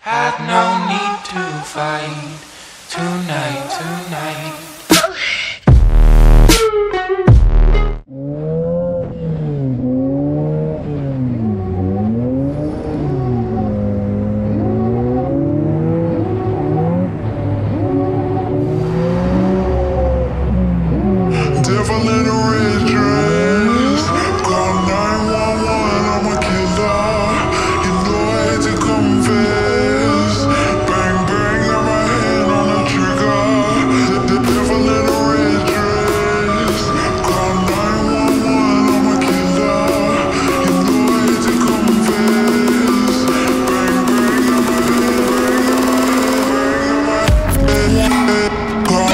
Had no need to fight tonight. Devil in a red dress, call 911, I'm a killer. You know I had to confess. Bang bang, got my hand on the trigger. The devil in a red dress, call 911, I'm a killer. You know I had to confess. Bang bang, got my hand, call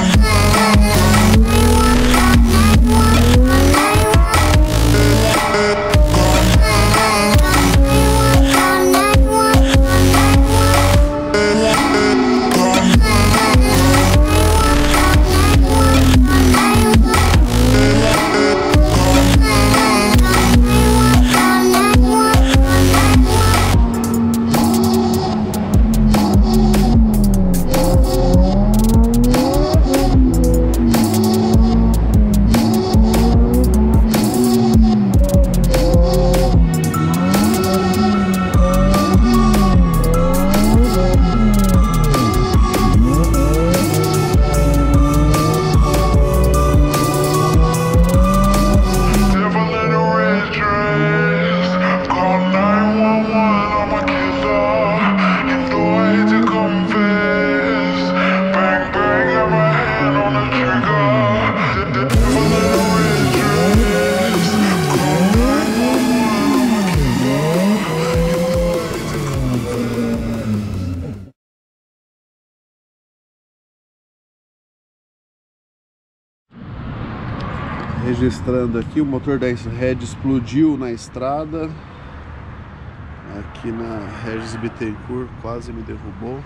registrando aqui, o motor da Red explodiu na estrada aqui na Regis Bittencourt, quase me derrubou.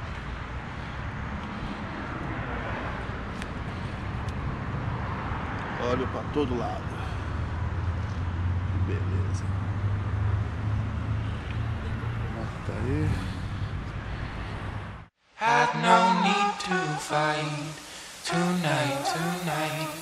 Olho para todo lado. Beleza. Tá aí. Had no need to fight tonight.